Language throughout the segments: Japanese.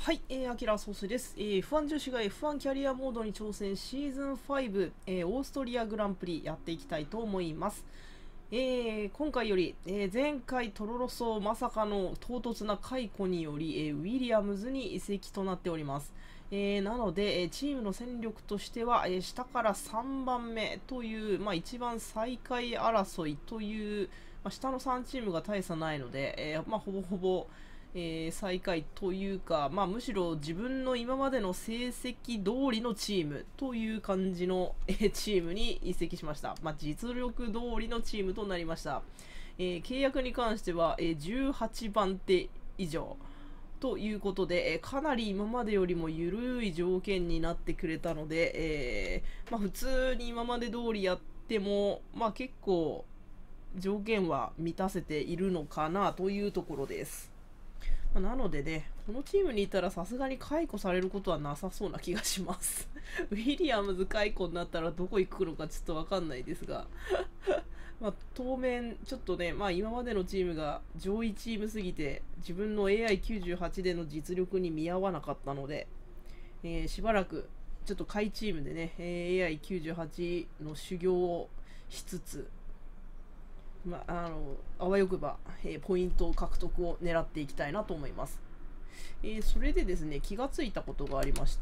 はい、アキラソースです。F1 女子が F1 キャリアモードに挑戦シーズン5、オーストリアグランプリやっていきたいと思います。今回より、前回トロロソまさかの唐突な解雇により、ウィリアムズに移籍となっております。なので、チームの戦力としては、下から3番目という、一番最下位争いという、下の3チームが大差ないので、ほぼほぼ、最下位というか、むしろ自分の今までの成績通りのチームという感じの、チームに移籍しました。実力通りのチームとなりました。契約に関しては、18番手以上ということで、かなり今までよりも緩い条件になってくれたので、普通に今まで通りやっても、結構条件は満たせているのかなというところです。なのでね、このチームにいたらさすがに解雇されることはなさそうな気がしますウィリアムズ解雇になったらどこ行くのかちょっとわかんないですが当面ちょっとね、今までのチームが上位チームすぎて自分の AI98 での実力に見合わなかったので、しばらくちょっと下位チームでね、AI98 の修行をしつつあわよくば、ポイント獲得を狙っていきたいなと思います。それでですね、気がついたことがありまして、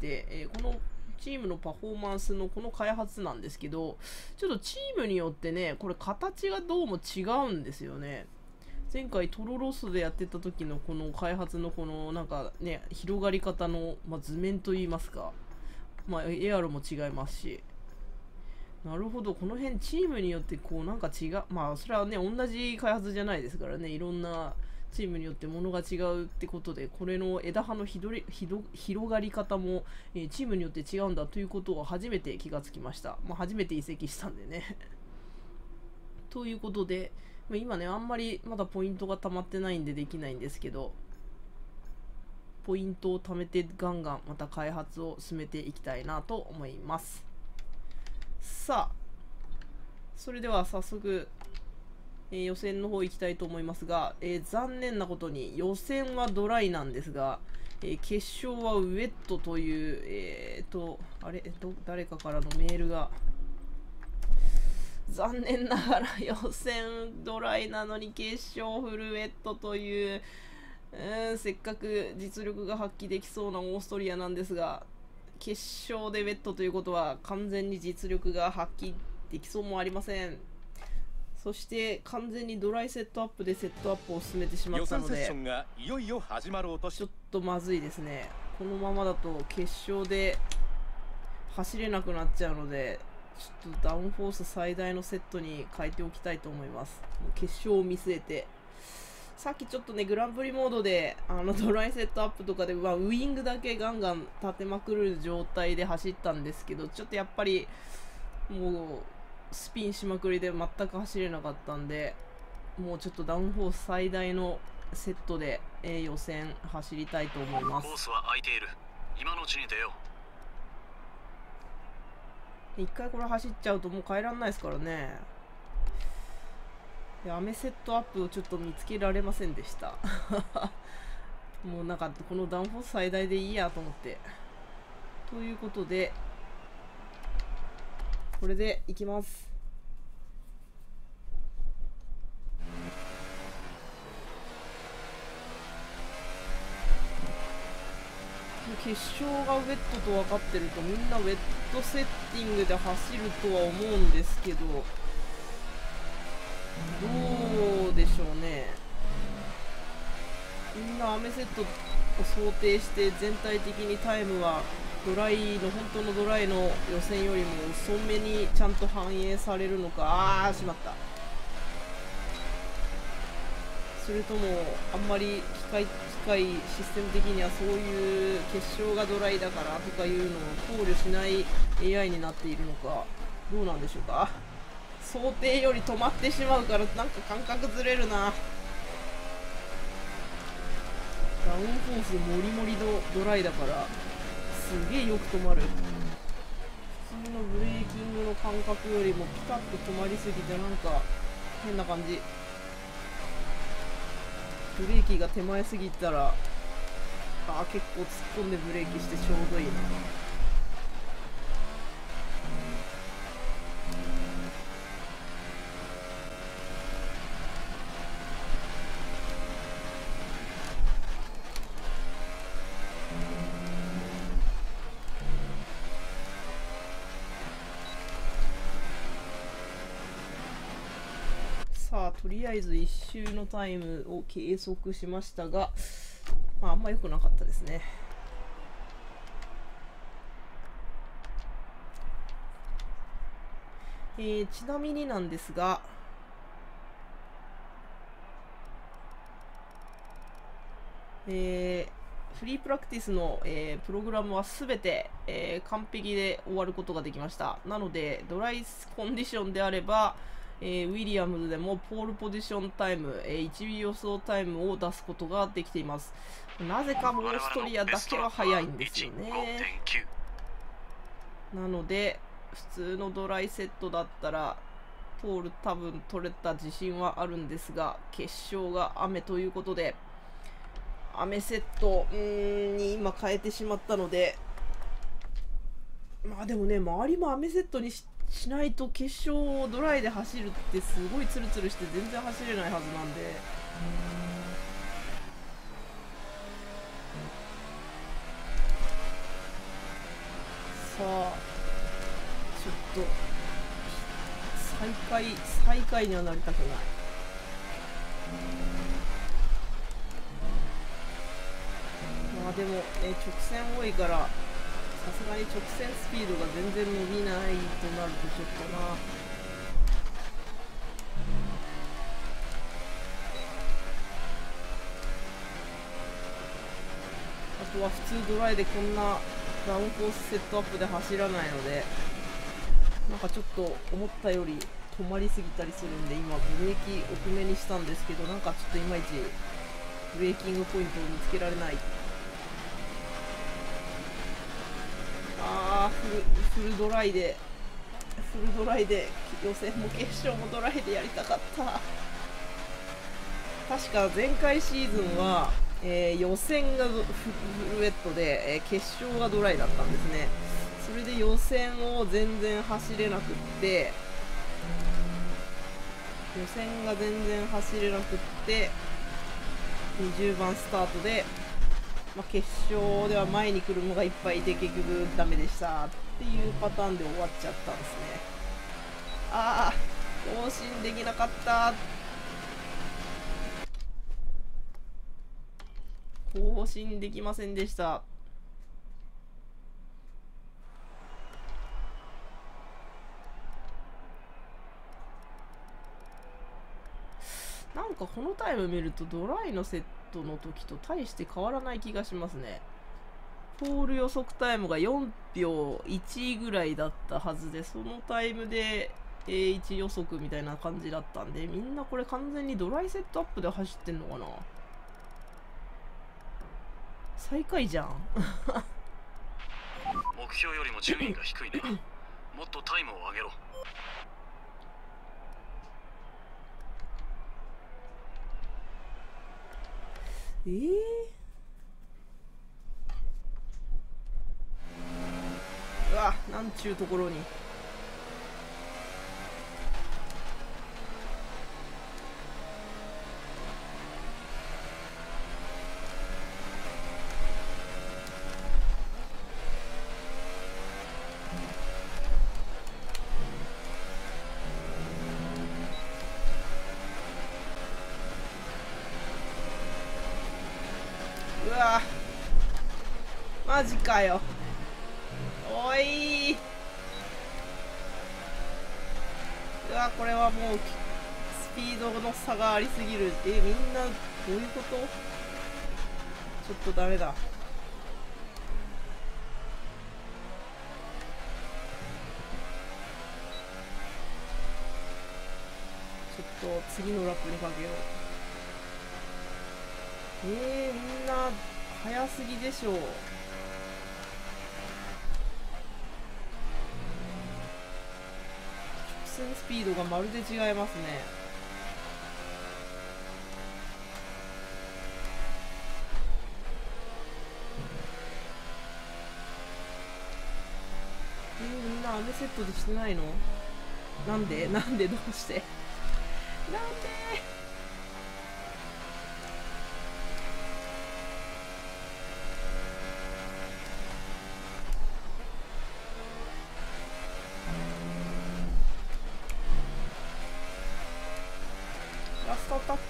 このチームのパフォーマンスのこの開発なんですけど、ちょっとチームによってね、これ形がどうも違うんですよね。前回トロロスでやってた時のこの開発のこのなんかね、広がり方の、図面といいますか、エアロも違いますし、なるほど、この辺チームによってこうなんか違う、それはね同じ開発じゃないですからね、いろんなチームによってものが違うってことで、これの枝葉の広がり方も、チームによって違うんだということを初めて気がつきました。初めて移籍したんでねということで、今ねあんまりまだポイントが溜まってないんでできないんですけど、ポイントを貯めてガンガンまた開発を進めていきたいなと思います。さあ、それでは早速、予選の方行きたいと思いますが、残念なことに予選はドライなんですが、決勝はウェットという、誰かからのメールが、残念ながら予選ドライなのに決勝フルウェットという、せっかく実力が発揮できそうなオーストリアなんですが、決勝でウェットということは完全に実力が発揮できそうもありません。そして完全にドライセットアップでセットアップを進めてしまったので、ちょっとまずいですね。このままだと決勝で走れなくなっちゃうので、ちょっとダウンフォース最大のセットに変えておきたいと思います。決勝を見据えて。さっきちょっとね、グランプリモードでドライセットアップとかで、ウイングだけガンガン立てまくる状態で走ったんですけど、ちょっとやっぱりもうスピンしまくりで全く走れなかったんで、もうちょっとダウンフォース最大のセットで、予選走りたいと思います。 コースは空いている。今のうちに出よう。一回これ走っちゃうともう帰らんないですからね。雨セットアップをちょっと見つけられませんでしたもうなんかこのダウンフォース最大でいいやと思って、ということでこれでいきます。決勝がウェットと分かってるとみんなウェットセッティングで走るとは思うんですけど、どうでしょうね。みんな雨セットを想定して全体的にタイムはドライの本当のドライの予選よりも遅めにちゃんと反映されるのか、しまった。それともあんまり機械システム的にはそういう決勝がドライだからとかいうのを考慮しない AI になっているのか、どうなんでしょうか。想定より止まってしまうからなんか感覚ずれるな。ダウンフォースモリモリのドライだからすげえよく止まる。普通のブレーキングの感覚よりもピタッと止まりすぎてなんか変な感じ。ブレーキが手前すぎたらあー、結構突っ込んでブレーキしてちょうどいいな。さあ、とりあえず1周のタイムを計測しましたが、まあ、あんま良くなかったですね。ちなみになんですが、フリープラクティスの、プログラムはすべて、完璧で終わることができました。なので、ドライコンディションであれば、ウィリアムズでもポールポジションタイム、1尾予想タイムを出すことができています。なぜかオーストリアだけは早いんですよね。なので、普通のドライセットだったら、ポール多分取れた自信はあるんですが、決勝が雨ということで、雨セットに今変えてしまったので、まあでもね、周りも雨セットにしないと決勝をドライで走るってすごいツルツルして全然走れないはずなんで、さあちょっと最下位にはなりたくない。まあでもね、直線多いからさすがに直線スピードが全然伸びないとなるとちょっとな。あとは普通ドライでこんなダウンコースセットアップで走らないので、なんかちょっと思ったより止まりすぎたりするんで、今ブレーキ奥めにしたんですけど、なんかちょっといまいちブレーキングポイントを見つけられない。フルドライで予選も決勝もドライでやりたかった。確か前回シーズンは、予選がフルウェットで、決勝がドライだったんですね。それで予選を全然走れなくって、20番スタートで、まあ、決勝では前に車がいっぱいいて結局ダメでしたっていうパターンで終わっちゃったんですね。ああ、更新できなかった。更新できませんでした。なんかこのタイム見るとドライのセットの時と大して変わらない気がしますね。ポール予測タイムが4秒1ぐらいだったはずで、そのタイムで A1 予測みたいな感じだったんで、みんなこれ完全にドライセットアップで走ってんのかな。最下位じゃん。 目標よりも順位が低いな。もっとタイムを上げろ。 うわ、なんちゅうところに。うわ、マジかよ。おい、うわ、これはもうスピードの差がありすぎる。みんなどういうこと？ちょっとダメだ。ちょっと次のラップにかけよう。みんな早すぎでしょう。直線スピードがまるで違いますね。 セットでしてないの？なんでどうしてなんでラストアタック。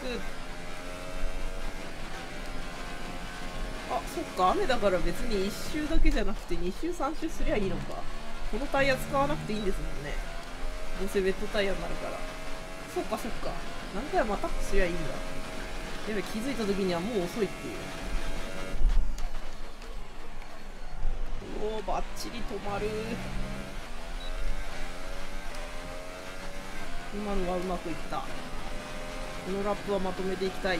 あ、そっか、雨だから別に1周だけじゃなくて2周3周すりゃいいのか。このタイヤ使わなくていいんですもんね。どうせベッドタイヤになるから。そっかそっか、何回もアタックすりゃいいんだ。やべ、気づいた時にはもう遅いっていう。おお、バッチリ止まる。今のはうまくいった。このラップはまとめていきたい。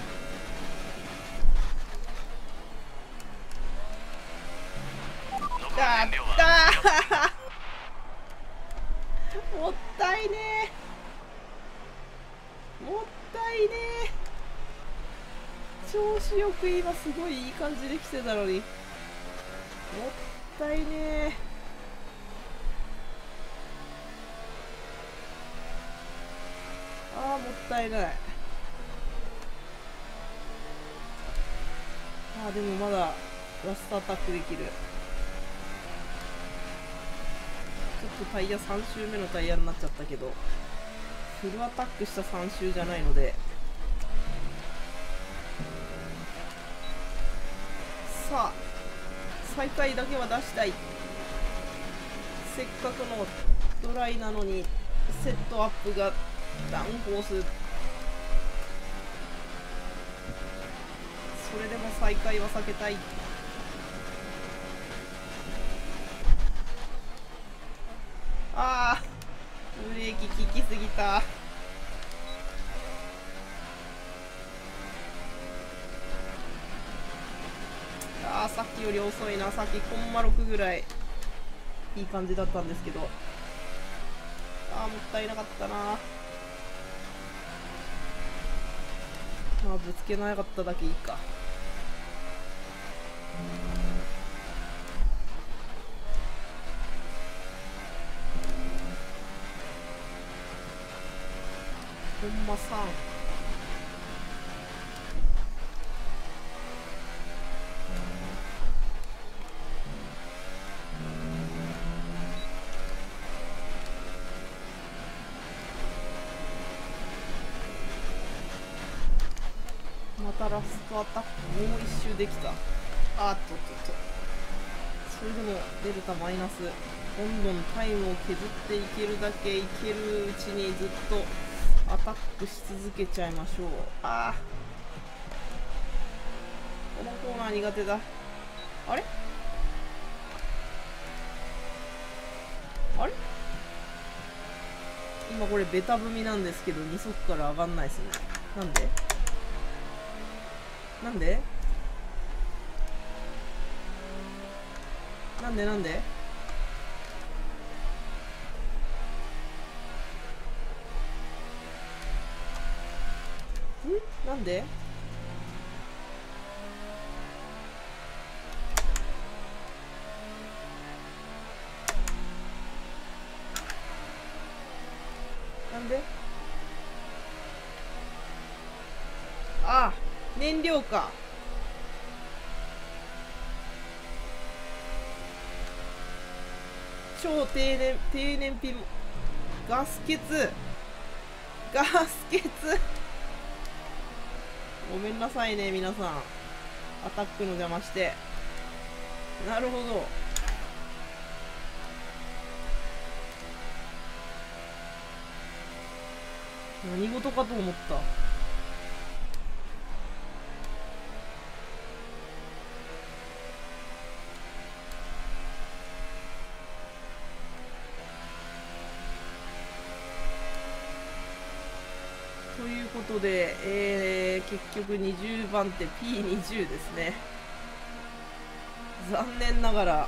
もったいねえ、もったいねえ。調子よく今すごいいい感じで来てたのにもったいねえ。ああ、もったいない。ああ、でもまだラストアタックできる。ちょっとタイヤ3周目のタイヤになっちゃったけど、フルアタックした3周じゃないので、さあ最下位だけは出したい。せっかくのドライなのにセットアップがダウンコース。それでも最下位は避けたい。ああ、ブレーキ効きすぎた。ああ、さっきより遅いな。さっきコンマ6ぐらいいい感じだったんですけど、ああ、もったいなかったな。まあぶつけなかっただけいいか。コンマ3。またラストアタックもう一周できた。あっとっとっと。それでもデルタマイナス。どんどんタイムを削っていけるだけいけるうちにずっとアタックし続けちゃいましょう。ああ、このコーナー苦手だ。あれあれ、今これベタ踏みなんですけど2速から上がんないですね。なんでなんでなんでなんでなんでなんでああ、燃料か。超低燃費もガス欠ごめんなさいね皆さん、アタックの邪魔して。なるほど、何事かと思った。ということで、結局20番手 P20 ですね。残念ながら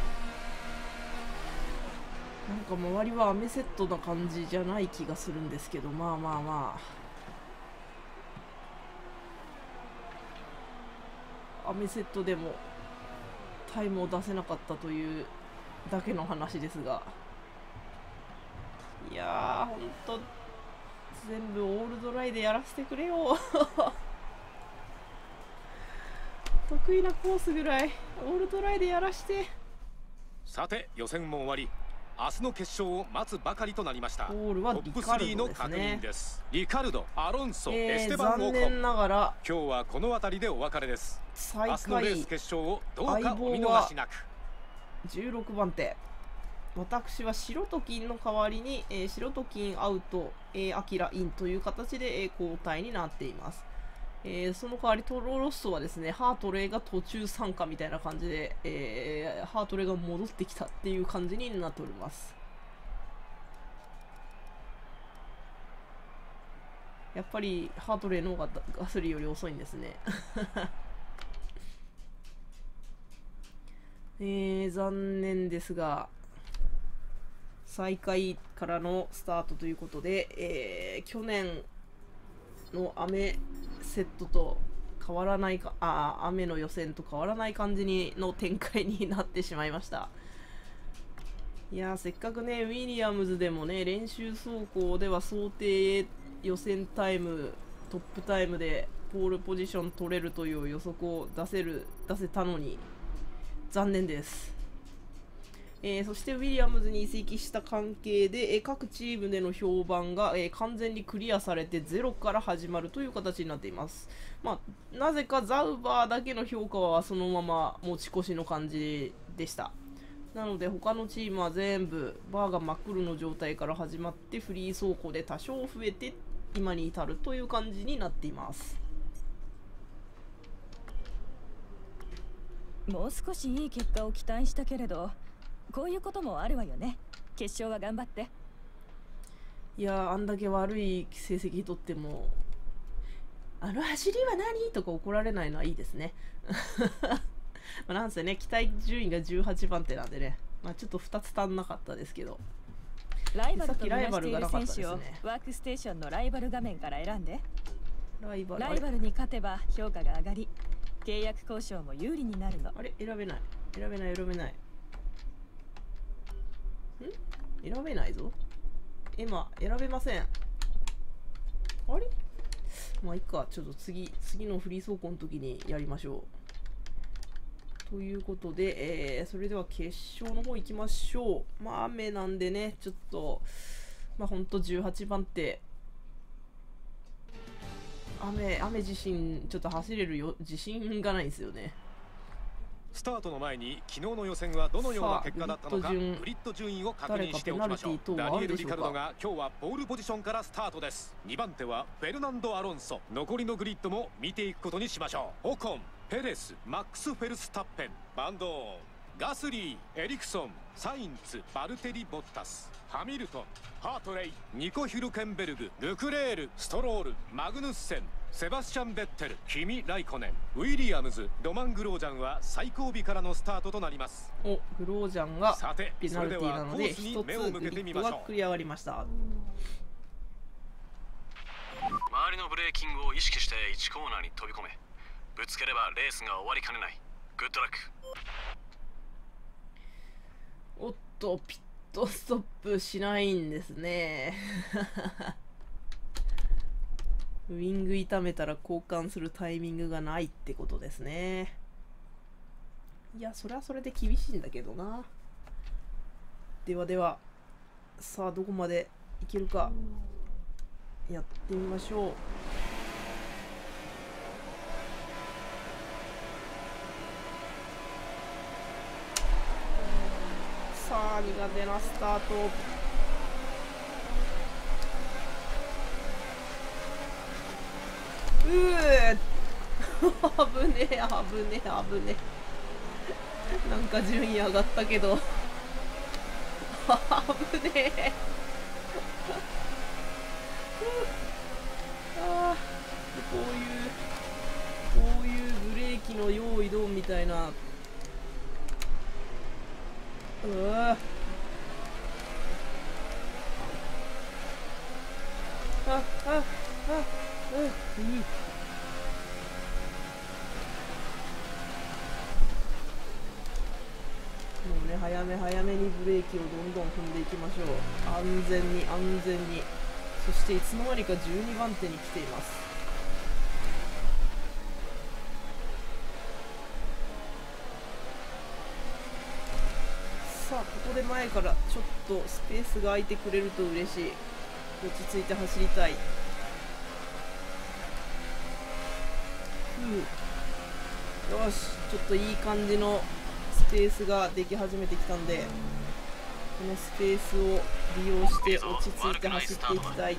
なんか周りは雨セットな感じじゃない気がするんですけど、まあまあまあ、雨セットでもタイムを出せなかったというだけの話ですが、 いやー、ほんと全部オールドライでやらせてくれよ。得意なコースぐらいオールドライでやらして。 さて予選も終わり、明日の決勝を待つばかりとなりました。 ゴールはトップリカル 3 ドですの確認ね。 です。リカルド、アロンソ、エステバン・オコン。 残念ながら今日はこの辺りでお別れです。 最明日のレース下位決勝をどうかお見逃しなく。 16番手。私は白と金の代わりに、白と金アウト、アキラインという形で、交代になっています。その代わりトロロッソはですね、ハートレイが途中参加みたいな感じで、ハートレイが戻ってきたっていう感じになっております。やっぱりハートレイの方がガソリンより遅いんですね。残念ですが、最下位からのスタートということで、去年の雨セットと変わらないか、雨の予選と変わらない感じの展開になってしまいました。いやー、せっかくね、ウィリアムズでもね、練習走行では想定予選タイム、トップタイムでポールポジション取れるという予測を出せたのに、残念です。そしてウィリアムズに移籍した関係で、各チームでの評判が、完全にクリアされてゼロから始まるという形になっています。まあ、なぜかザウバーだけの評価はそのまま持ち越しの感じでした。なので他のチームは全部バーが真っ黒の状態から始まってフリー走行で多少増えて今に至るという感じになっています。 もう少しいい結果を期待したけれど、こういうこともあるわよね。決勝は頑張って。 いやー、あんだけ悪い成績取ってもあの走りは何とか怒られないのはいいですね。まあなんせね、期待順位が18番手なんでね、まあ、ちょっと2つ足んなかったですけど、 ライバルとライ見なしているバルがなかっ選手をたですね。 ワークステーションのライバル画面から選んで。 ライバルライバルに勝てば評価が上がり、契約交渉も有利になるの。 あれ選べない選べない選べない。選べないぞ。今選べません。あれ、まあいいか、ちょっと次のフリー走行の時にやりましょう。ということで、それでは決勝の方行きましょう。まあ雨なんでね、ちょっとまあほんと18番手雨自身ちょっと走れる自信がないんですよね。 スタートの前に昨日の予選はどのような結果だったのか、グリッド順位を確認しておきましょう。ダニエル・リカルドが今日はポールポジションからスタートです。2番手はフェルナンド・アロンソ。残りのグリッドも見ていくことにしましょう。オコン、ペレス、マックス・フェルスタッペン、バンドーン、ガスリー、エリクソン、サインツ、バルテリ・ボッタス、ハミルトン、ハートレイ、ニコ・ヒルケンベルグ、ルクレール、ストロール、マグヌッセン、セバスチャン・ベッテル、キミ・ライコネン、ウィリアムズ、ロマン・グロージャンは最後尾からのスタートとなります。 お、グロージャンがさて、 ペナルティーなのでそれ一つグリではコースに目を向けてみッドましょう。 が繰り上がりました。 周りのブレーキングを意識して1コーナーに飛び込め。ぶつければレースが終わりかねない。グッドラック。 おっと、ピットストップしないんですね。ウィング痛めたら交換するタイミングがないってことですね。いや、それはそれで厳しいんだけどな。ではでは、さあどこまでいけるかやってみましょう。さあ苦手なスタート。危ねえ危ねえ危ねえ。なんか順位上がったけど危ねえ。こういうブレーキの用意ドンみたいな。もうね、 早め早めにブレーキをどんどん踏んでいきましょう。安全に安全に。そしていつの間にか12番手に来ています。さあここで前からちょっとスペースが空いてくれると嬉しい。落ち着いて走りたい。よし、ちょっといい感じのスペースができ始めてきたんで、このスペースを利用して落ち着いて走っていきたい。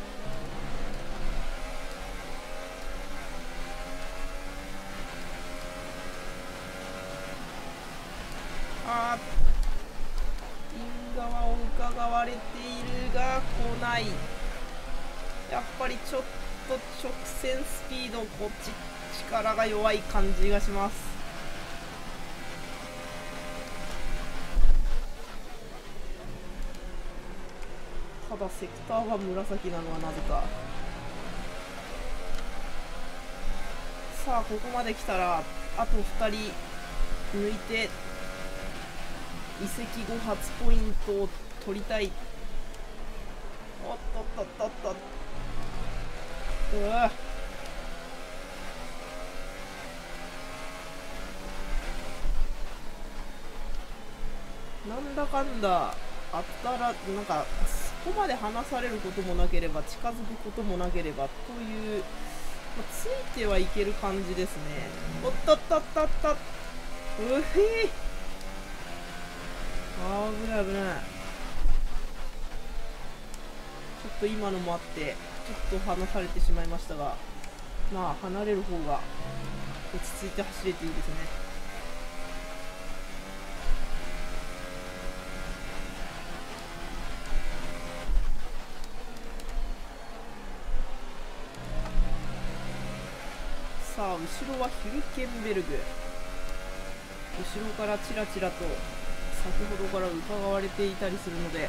あー、イン側を伺われているが来ない。やっぱりちょっと直線スピード、こっち力が弱い感じがします。ただセクターは紫なのはなぜか。さあここまで来たらあと2人抜いて移籍後初ポイントを取りたい。おっとっとっとっと、うわ、なんだかんだあったらなんかそこまで離されることもなければ近づくこともなければという、ついてはいける感じですね。おっとっとっとっと、うひー、危ない危ない。ちょっと今のもあってちょっと離されてしまいましたが、まあ離れる方が落ち着いて走れていいですね。さあ後ろはヒルケンベルグ。後ろからチラチラと先ほどから伺われていたりするので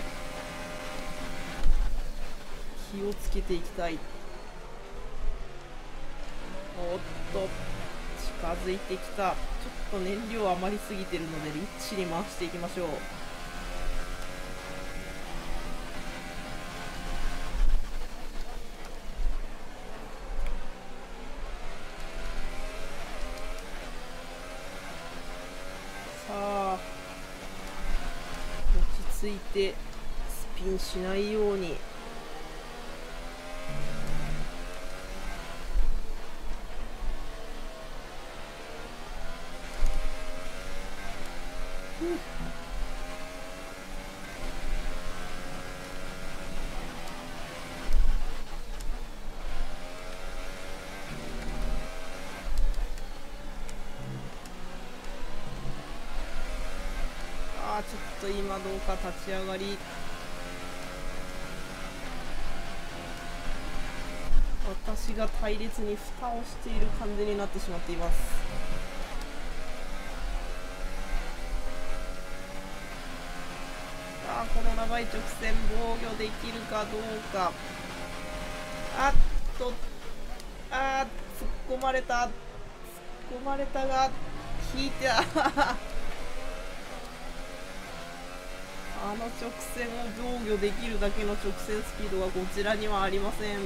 気をつけていきたい。おっと近づいてきた。ちょっと燃料余りすぎてるのでリッチに回していきましょう。さあ落ち着いてスピンしないように。ちょっと今どうか立ち上がり。私が隊列に蓋をしている感じになってしまっています。さあこの長い直線防御できるかどうか。あっと、突っ込まれたが引いてあの直線を防御できるだけの直線スピードがこちらにはありません。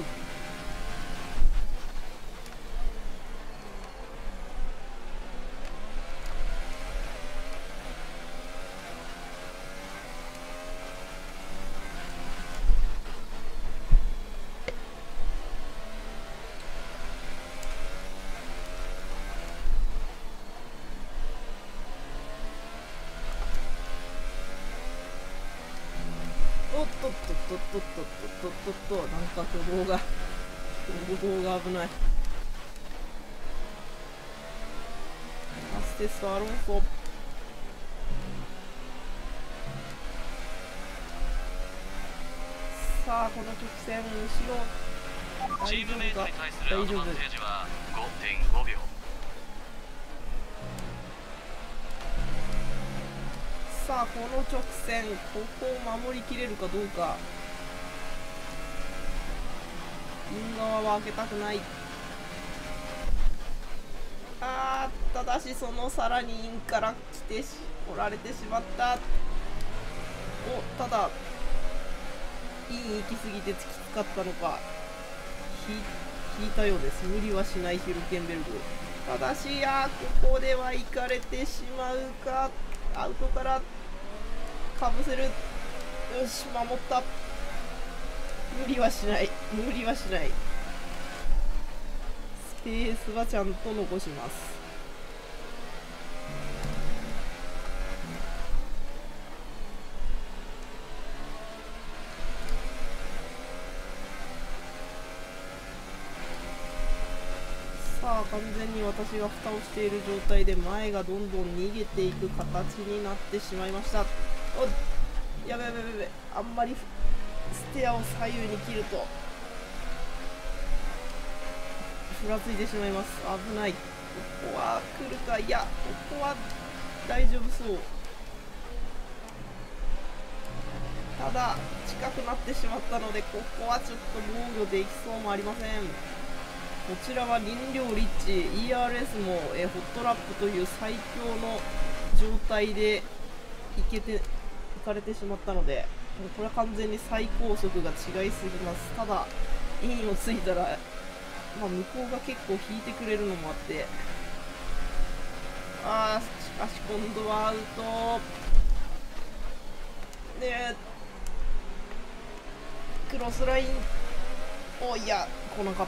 なんか挙動が危ない。アステス・アロンソ。さあこの直線後ろチームメイトに対するアドバンテージは 5.5 秒。 さあこの直線ここを守りきれるかどうか。イン側は開けたくない。あーっただしそのさらにインから来られてしまった。ただイン行き過ぎてきつかったのか引いたようです。無理はしないヒルケンベルグ。ただしここでは行かれてしまうか。アウトからかぶせる。よし守った。無理はしない無理はしない。スペースはちゃんと残します。さあ完全に私が蓋をしている状態で前がどんどん逃げていく形になってしまいました。やべやべやべ、あんまりステアを左右に切るとふらついてしまいます。危ない。ここは来るか。いやここは大丈夫そう。ただ近くなってしまったのでここはちょっと防御できそうもありません。こちらは林良リッチ ERS もホットラップという最強の状態で行かれてしまったので、これは完全に最高速が違いすぎます。ただインをついたら、向こうが結構引いてくれるのもあって、しかし今度はアウトでクロスラインいや来なかった。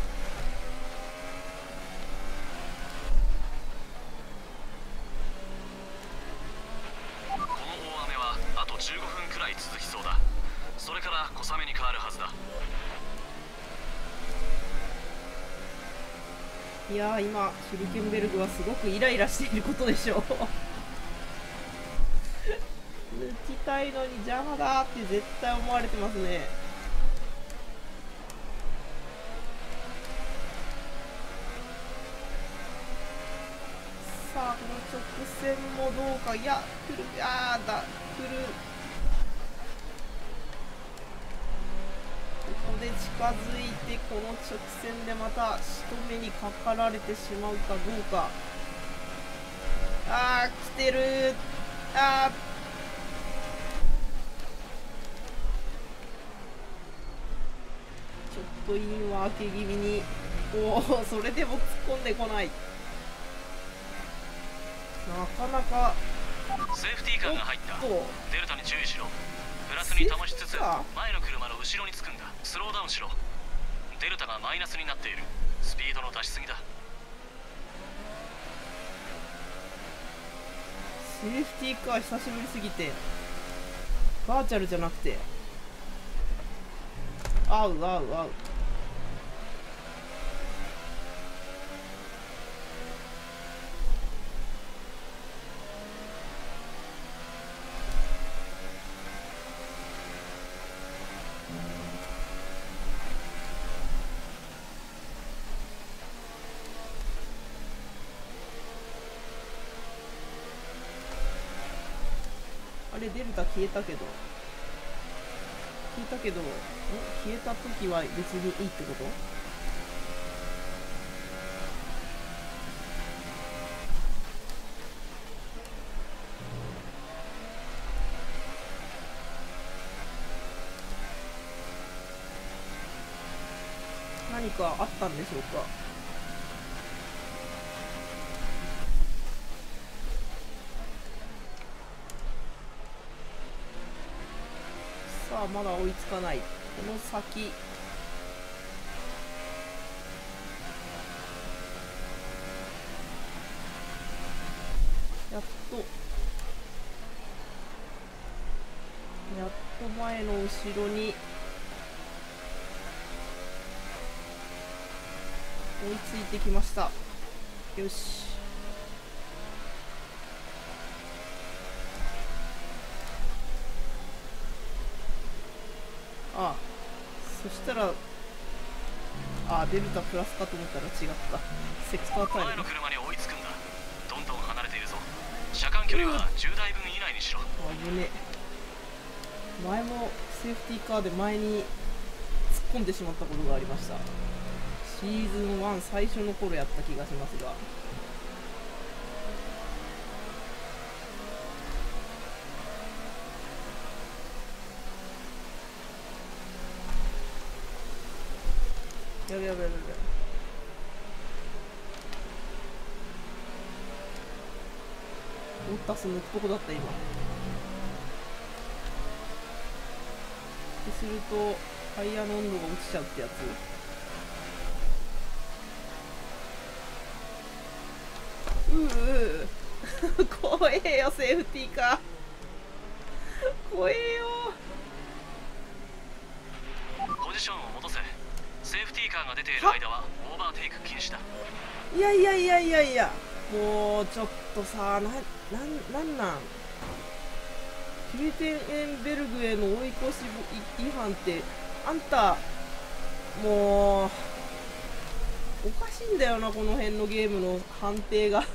15分くらい続きそうだ。それから小雨に変わるはずだ。 いやー今ヒルケンベルグはすごくイライラしていることでしょう抜きたいのに邪魔だって絶対思われてますね。さあこの直線もどうか。いや来る。来る。ここで近づいてこの直線でまた仕留めにかかられてしまうかどうか。来てる。ちょっとインは開け気味に。それでも突っ込んでこない。なかなかセーフティーカーが入った。デルタに注意しろ。プラスに保ちつつ前の車の後ろにつくんだ。スローダウンしろ。デルタがマイナスになっている。スピードの出しすぎだ。 セーフティーカー久しぶりすぎてバーチャルじゃなくて合う。あれデルタ消えたけど消えた時は別にいいってこと？何かあったんでしょうか。さあまだ追いつかない。この先やっと前の後ろに追いついてきました。よし。そしたらデルタプラスかと思ったら違った。セクタータイム。 前の車に追いつくんだ。どんどん離れているぞ。車間距離は10台分以内にしろ。 危ね。前もセーフティーカーで前に突っ込んでしまったことがありました。シーズン1最初の頃やった気がしますが、 やべやべやべ。ボッタス抜くとこだった今。するとタイヤの温度が落ちちゃうってやつ。怖えよセーフティーカー。怖えよ。 ポジションを戻せ。セーフティーカーが出ている間はオーバーテイク禁止だ。 いやいやいやいやいや、もうちょっとさ、なんフィルテンエンベルグへの追い越し違反って、あんたもうおかしいんだよな、この辺のゲームの判定が。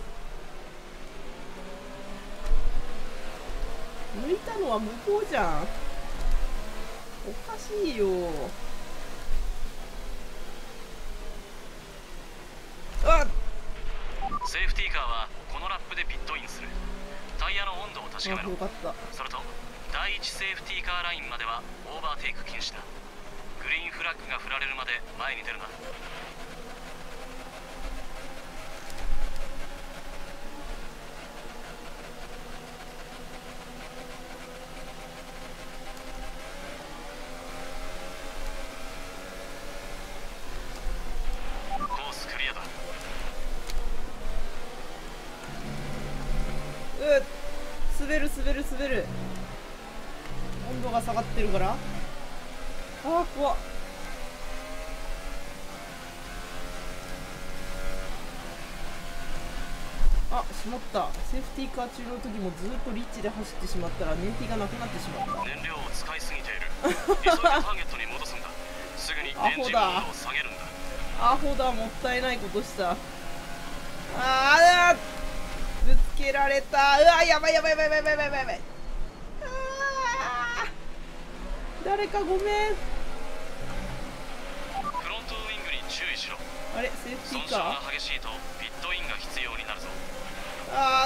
抜いたのは向こうじゃん。おかしいよ。あっ、 セーフティーカーはこのラップでピットインする。タイヤの温度を確かめろ。 よかった。 それと第1セーフティーカーラインまではオーバーテイク禁止だ。グリーンフラッグが振られるまで前に出るな。コースクリアだ。 滑る滑る滑る。温度が下がってるから。ああ怖っ。あ、しまった。セーフティーカー中の時もずっとリッチで走ってしまったら燃費がなくなってしまった。 燃料を使いすぎている。急いでターゲットに戻すんだ。すぐにエンジン温度を下げるんだ。 アホだ、もったいないことした。ああ、ぶつけられた。うわ、やばいやばいやばいやばいやばいやばい。誰かごめん。 フロントウイングに注意しろ。 あれ、セーフティーカー。 損傷が激しいとピットインが必要になるぞ。 あ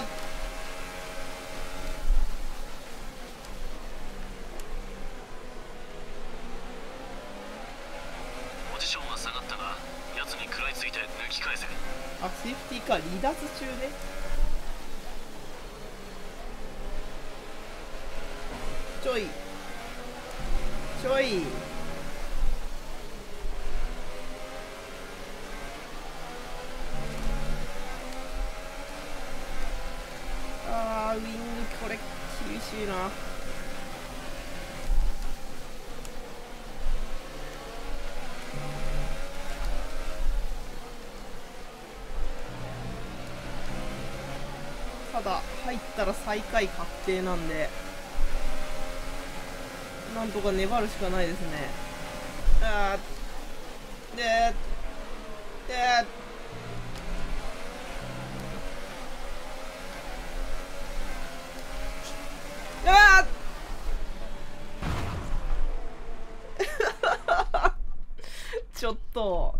ポジションは下がったが、奴に食らいついて抜き返せ。 あ、セーフティーカー離脱中ね。ちょいちょい。あー、ウイングこれ厳しいな。ただ入ったら最下位確定なんで、なんとか粘るしかないですね。あー、あーちょっと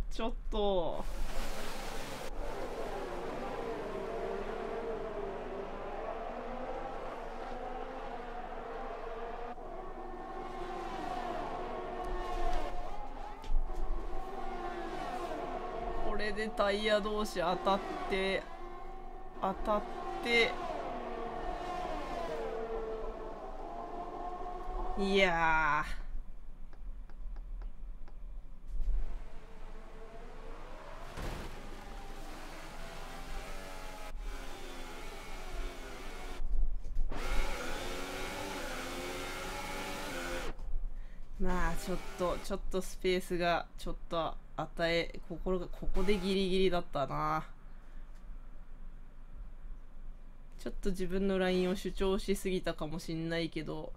これでタイヤ同士当たっていやまあちょっとスペースがちょっとここでギリギリだったな。ちょっと自分のラインを主張しすぎたかもしんないけど、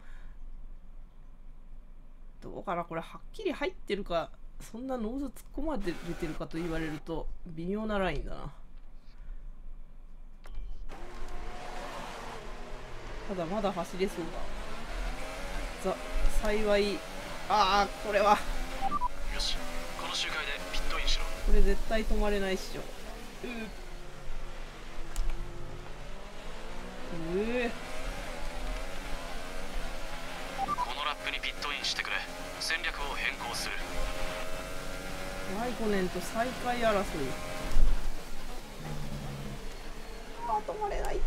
どうかな、これはっきり入ってるか、そんなノーズ突っ込まれてるかと言われると微妙なラインだな。ただまだ走れそうだ。幸い。ああ、これはよし、この周回でピットインしろ。 これ絶対止まれないっしょ。 このラップにピットインしてくれ。戦略を変更する。 ライコネンと最下位争い。止まれない。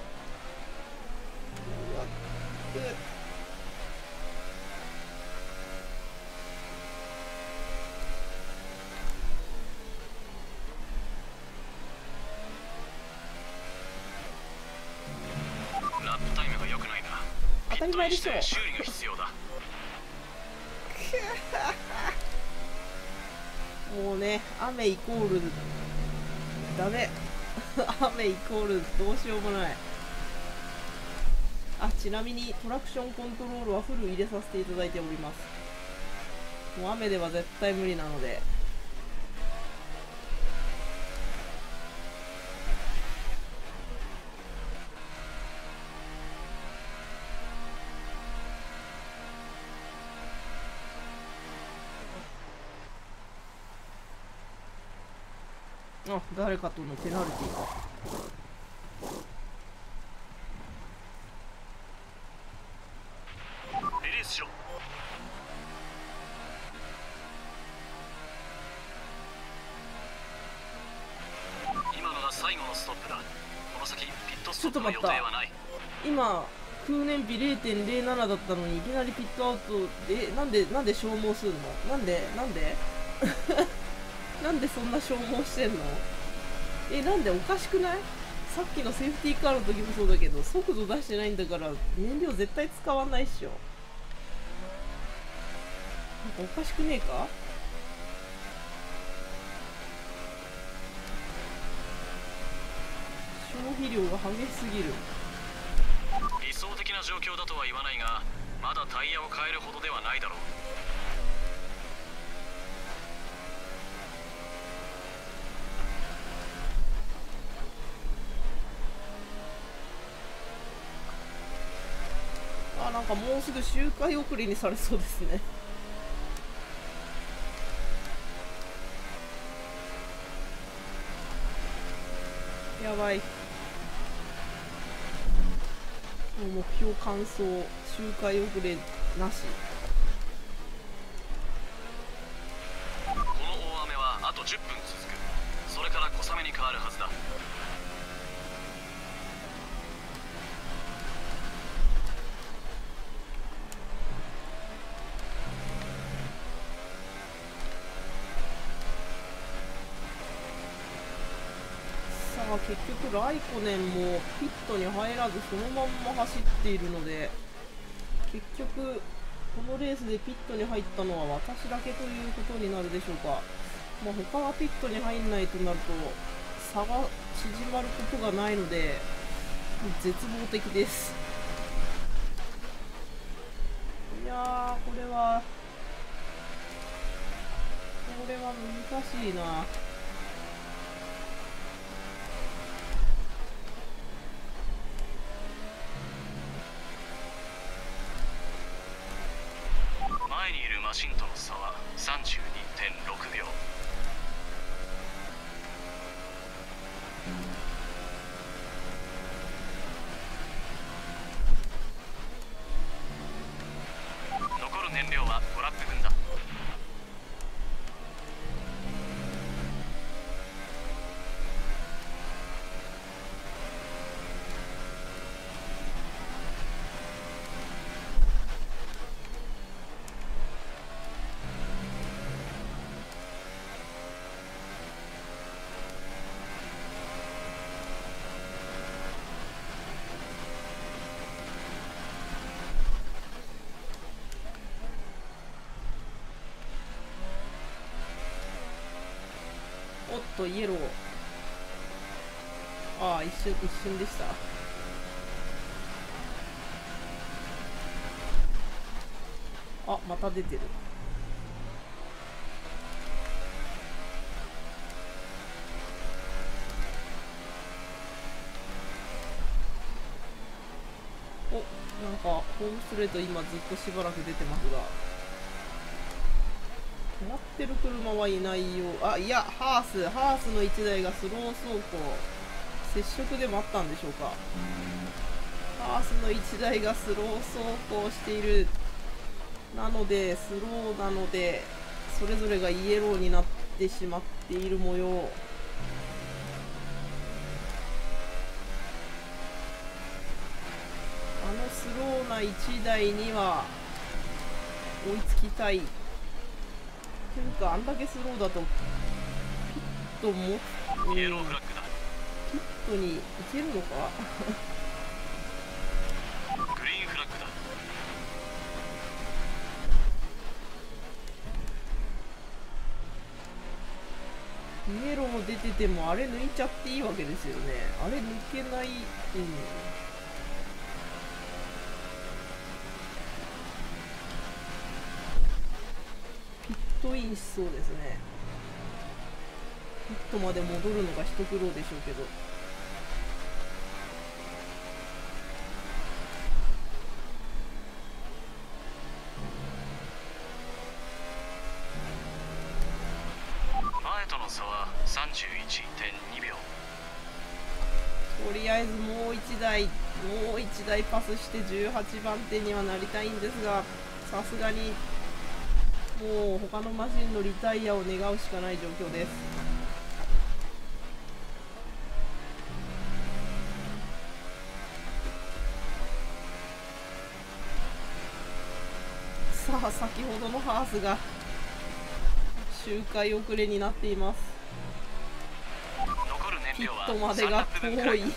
ラップタイムが良くないな。 当たり前でしょ。 修理が必要だ。 もうね、雨イコールダメ。雨イコールどうしようもない。あ、ちなみにトラクションコントロールはフル入れさせていただいております。もう雨では絶対無理なので。あ、誰かとのペナルティーか。 リリースしろ。今のが最後のストップだ。この先ピットストップの予定はない。 今空燃費 0.07 だったのにいきなりピットアウトで、なんで消耗するの？なんでなんでそんな消耗してんの？なんでおかしくない？さっきのセーフティーカーの時もそうだけど、速度出してないんだから燃料絶対使わないっしょ。なんかおかしくねえか？消費量が激しすぎる。 理想的な状況だとは言わないが、まだタイヤを変えるほどではないだろう。 なんかもうすぐ周回遅れにされそうですね。やばい。もう目標完走、周回遅れなし。 この大雨はあと10分続く。それから小雨に変わるはずだ。 結局ライコネンもピットに入らずそのまんま走っているので、結局このレースでピットに入ったのは私だけということになるでしょうか。他はピットに入んないとなると差が縮まることがないので絶望的です。いやー、これは難しいな。 前にいるマシンとの差は 32.6 秒。残る燃料は5ラップ分だ。 おっと、イエロー。ああ、一瞬でした。あ、また出てる。お、なんかホームストレート今ずっとしばらく出てますが、止まってる車はいないよう。あ、いや、ハースの1台がスロー走行、接触でもあったんでしょうか。ハースの1台がスロー走行している。なのでスローなのでそれぞれがイエローになってしまっている模様。スローな1台には追いつきたい。というか、あんだけスローだとピットも、ピットに行けるのか。 グリーンフラッグだ。 イエロー出ててもあれ抜いちゃっていいわけですよね。あれ抜けない。ピットインしそうですね。ピットまで戻るのが一苦労でしょうけど。 前との差は 31.2 秒。 とりあえずもう1台パスして18番手にはなりたいんですが、さすがにもう他のマシンのリタイアを願うしかない状況です。さあ、先ほどのハースが周回遅れになっています。ピットまでが遠い。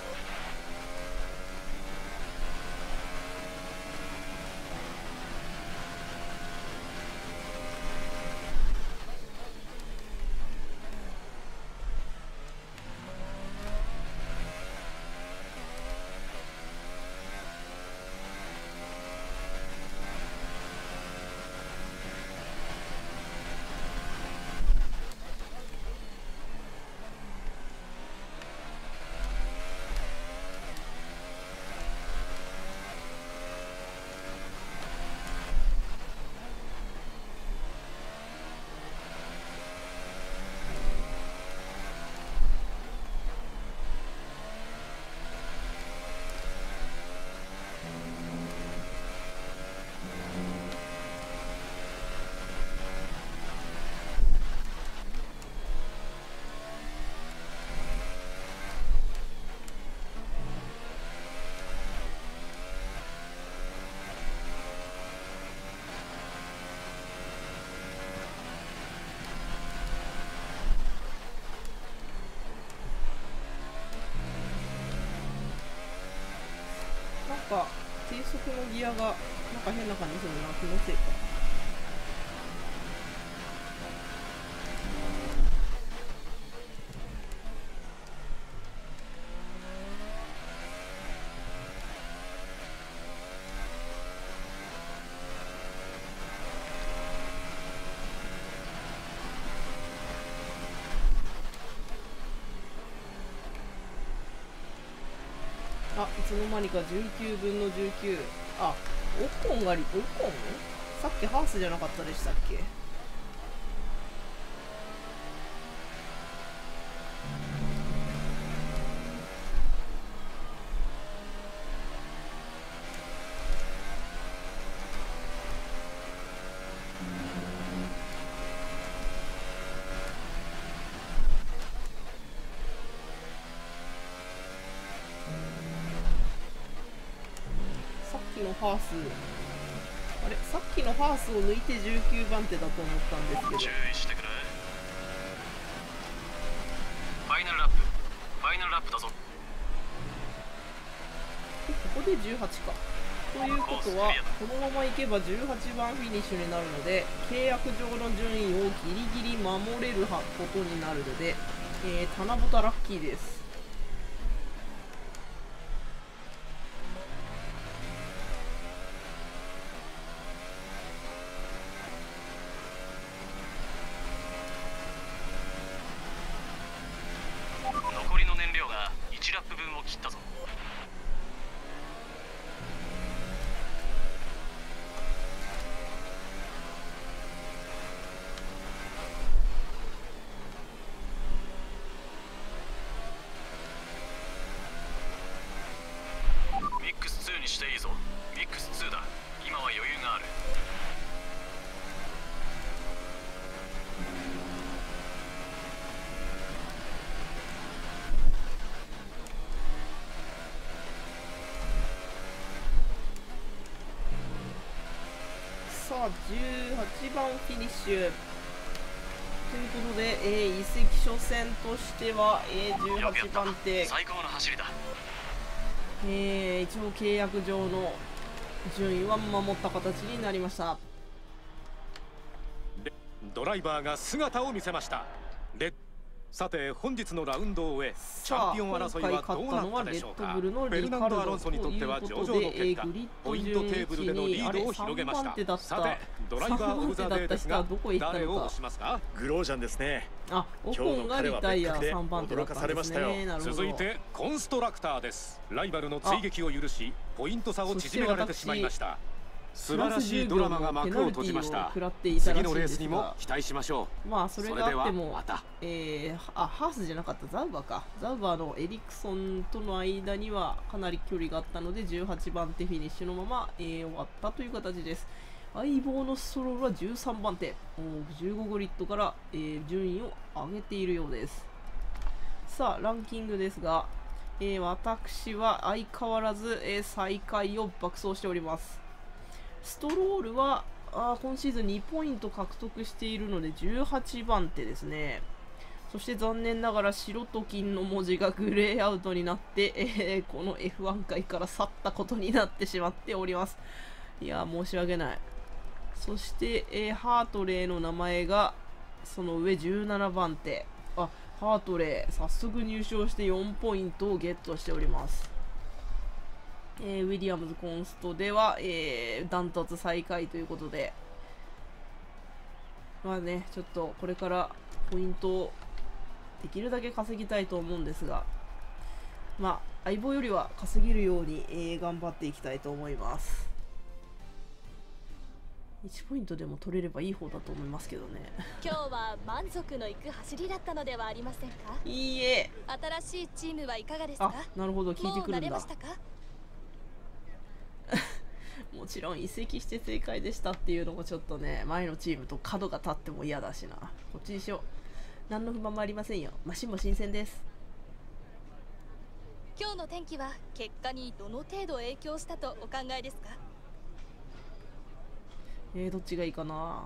低速のギアがなんか変な感じするな。気のせいか。あ、いつの間にか19分の19。あ、オコンがオコンさっきハースじゃなかったでしたっけ。ハース、あれ、さっきのハースを抜いて19番手だと思ったんですけど。 注意してくれ。ファイナルラップ、ファイナルラップだぞ。 ここで18か。ということはこのままいけば18番フィニッシュになるので、契約上の順位をギリギリ守れることになるので、棚ぼたラッキーです。 残りの燃料が1ラップ分を切ったぞ。ミックス2にしていいぞ。ミックス2だ。今は余裕がある。 あ18番フィニッシュということで、移籍初戦としては、18番手、 最高の走りだ。 一応契約上の順位は守った形になりました。 ドライバーが姿を見せました。さて本日のラウンドを終えチャンピオン争いはどうなったでしょうか。フェルナンド・アロンソにとっては上々の結果、ポイントテーブルでのリードを広げました。さてドライバーオブザデーですが誰を押しますか。 グロージャンですね。 あ、オコンがリタイア3番手だったんですね。 続いてコンストラクターです。ライバルの追撃を許しポイント差を縮められてしまいました。素晴らしいドラマが幕を閉じました。次のレースにも期待しましょう。 まあそれがあっても、ハースじゃなかったザウバーか。ザウバーのエリクソンとの間にはかなり距離があったので18番手フィニッシュのまま、終わったという形です。相棒のストロールは13番手、15グリッドから、順位を上げているようです。さあランキングですが、私は相変わらず、最下位を爆走しております。ストロールは今シーズン2ポイント獲得しているので18番手ですね。そして残念ながら白と金の文字がグレーアウトになって、この F1 界から去ったことになってしまっております。いや申し訳ない。そして、ハートレーの名前がその上17番手。ハートレー早速入賞して4ポイントをゲットしております。ウィリアムズコンストでは、ダントツ最下位ということで、まあね、ちょっとこれからポイントをできるだけ稼ぎたいと思うんですが、まあ相棒よりは稼げるように、頑張っていきたいと思います。1ポイントでも取れればいい方だと思いますけどね。 今日は満足のいく走りだったのではありませんか。 いいえ。 新しいチームはいかがですか。 なるほど、聞いてくるんだ。 もう慣れましたか。 もちろん移籍して正解でしたっていうのもちょっとね、前のチームと角が立っても嫌だしな。こっちにしよう。何の不満もありませんよ。マシンも新鮮です。 今日の天気は結果にどの程度影響したとお考えですか。 どっちがいいかな。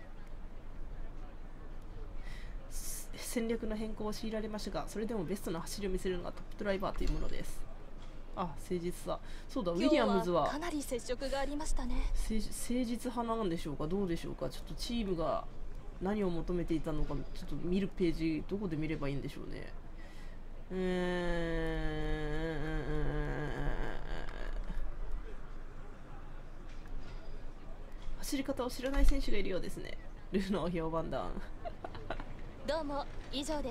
戦略の変更を強いられましたが、それでもベストな走りを見せるのがトップドライバーというものです。誠実さ。そうだ、ウィリアムズはかなり接触がありましたね。 誠実派なんでしょうか、どうでしょうか。ちょっとチームが何を求めていたのか、ちょっと見るページどこで見ればいいんでしょうね。走り方を知らない選手がいるようですね。ルノー評判団どうも以上です。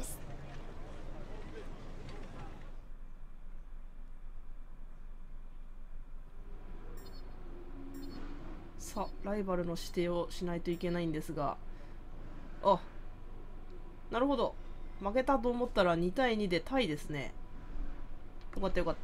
さあライバルの指定をしないといけないんですが、なるほど、負けたと思ったら2対2でタイですね。よかったよかった。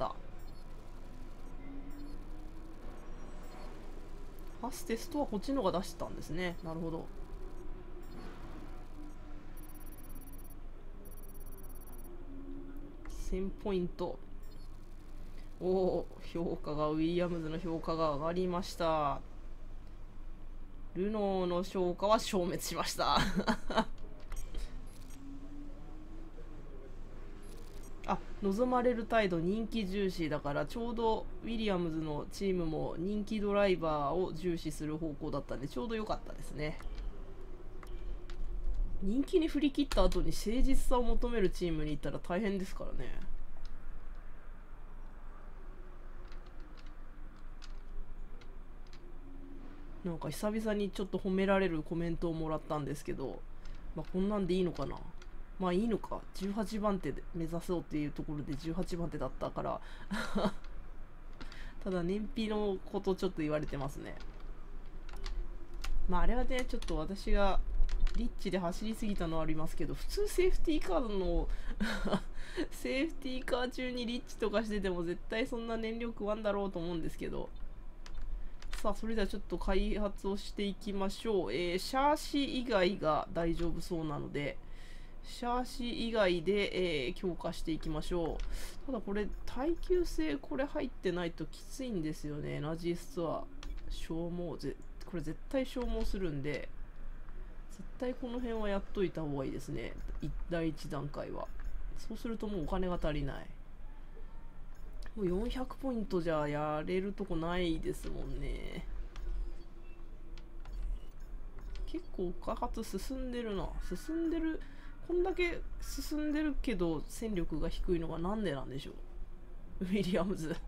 ファステストはこっちのが出してたんですね。なるほど。1000ポイント。評価が、ウィリアムズの評価が上がりました。ルノーの評価は消滅しました望まれる態度、人気重視だから、ちょうどウィリアムズのチームも人気ドライバーを重視する方向だったんで、ちょうど良かったですね。人気に振り切った後に誠実さを求めるチームに行ったら大変ですからね。なんか久々にちょっと褒められるコメントをもらったんですけど、こんなんでいいのかな。いいのか。18番手で目指そうっていうところで18番手だったからただ燃費のことちょっと言われてますね。あれはね、ちょっと私がリッチで走りすぎたのはありますけど、普通セーフティーカーのセーフティーカー中にリッチとかしてても絶対そんな燃料食わんだろうと思うんですけど、さあそれではちょっと開発をしていきましょう。シャーシ以外が大丈夫そうなので、シャーシ以外で、強化していきましょう。ただこれ耐久性これ入ってないときついんですよね。エナジーストア消耗これ絶対消耗するんで、絶対この辺はやっといた方がいいですね。第1段階は。そうするともうお金が足りない。もう400ポイントじゃやれるとこないですもんね。結構開発進んでるな。進んでる。こんだけ進んでるけど戦力が低いのがなんでなんでしょう。ウィリアムズ。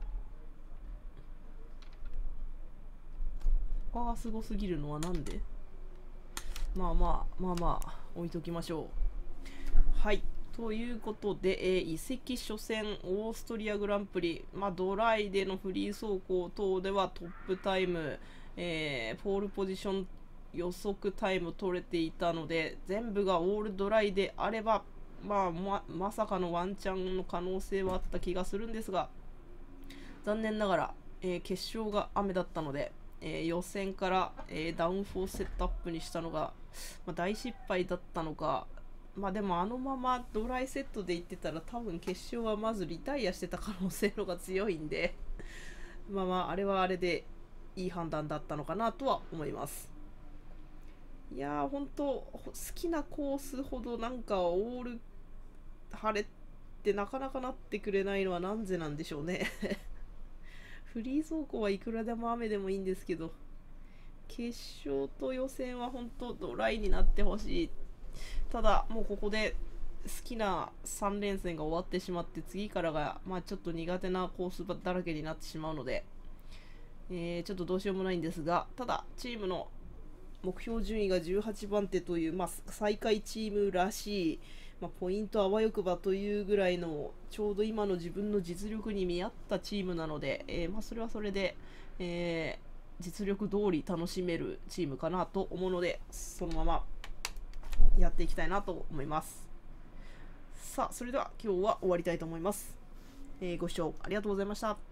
他がすごすぎるのはなんで？まあ置いときましょう。はい。ということで、移籍初戦オーストリアグランプリ、ドライでのフリー走行等ではトップタイム、ポールポジション予測タイム取れていたので、全部がオールドライであれば、まさかのワンチャンの可能性はあった気がするんですが、残念ながら、決勝が雨だったので、予選から、ダウン4セットアップにしたのが、大失敗だったのか、でもあのままドライセットでいってたら多分決勝はまずリタイアしてた可能性のが強いんであれはあれでいい判断だったのかなとは思います。いやー、本当好きなコースほどなんかオール晴れってなかなかなってくれないのはなんでなんでしょうねフリー走行はいくらでも雨でもいいんですけど、決勝と予選は本当ドライになってほしい。ただもうここで好きな3連戦が終わってしまって、次からがちょっと苦手なコースだらけになってしまうので、ちょっとどうしようもないんですが、ただチームの目標順位が18番手という、最下位チームらしい、ポイントあわよくばというぐらいのちょうど今の自分の実力に見合ったチームなので、それはそれで、実力通り楽しめるチームかなと思うので、そのままやっていきたいなと思います。さあ、それでは今日は終わりたいと思います。ご視聴ありがとうございました。